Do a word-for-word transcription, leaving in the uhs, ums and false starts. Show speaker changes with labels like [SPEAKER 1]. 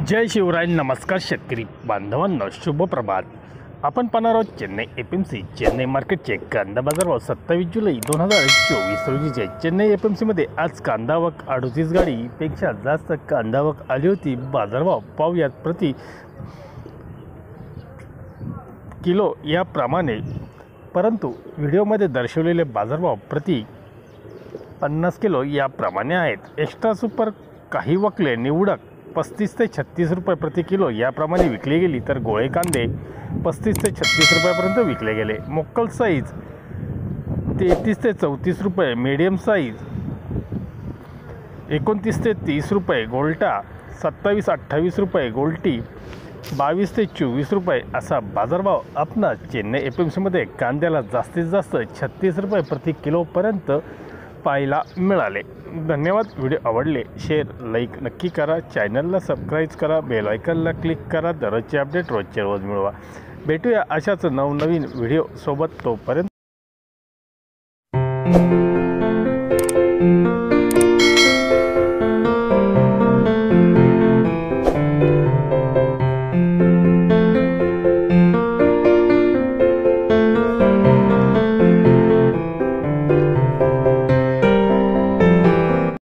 [SPEAKER 1] जय शिवराय. नमस्कार शेतकरी बांधवांनो, शुभ प्रभात. आपण पाहणार आहोत Chennai F M C Chennai मार्केटचे कांदा बाजारभाव सत्तावीस जुलै दोन हजार चोवीस रोजीचे. चेन्नई एफ एम सीमध्ये आज कांदा आवक अडतीस गाडीपेक्षा जास्त कांदा आवक आली होती. बाजारभाव पाहूयात प्रति किलो याप्रमाणे, परंतु व्हिडिओमध्ये दर्शवलेले बाजारभाव प्रति पन्नास किलो याप्रमाणे आहेत. एक्स्ट्रा सुपर काही वकले निवडक पस्तीस ते छत्तीस रुपये प्रति किलो याप्रमाणे विकली गेली, तर गोळे कांदे पस्तीस ते छत्तीस रुपयापर्यंत विकले गेले. मोक्कल साईज तेहतीस ते चौतीस रुपये, मीडियम साईज एकोणतीस ते तीस रुपये, गोल्टा सत्तावीस अठ्ठावीस रुपये, गोल्टी बावीस ते चोवीस रुपये असा बाजारभाव आपणा चेन्नई एफ एम सीमध्ये कांद्याला जास्तीत जास्त छत्तीस रुपये प्रति किलोपर्यंत पाहायला मिळाले. धन्यवाद. व्हिडिओ आवडले शेअर लाईक नक्की करा. चॅनलला सबस्क्राईब करा. बेल आयकॉनला क्लिक करा. दररोजचे अपडेट रोजच्या रोज मिळवा. भेटूया अशाच नवनवीन व्हिडिओ सोबत. तोपर्यंत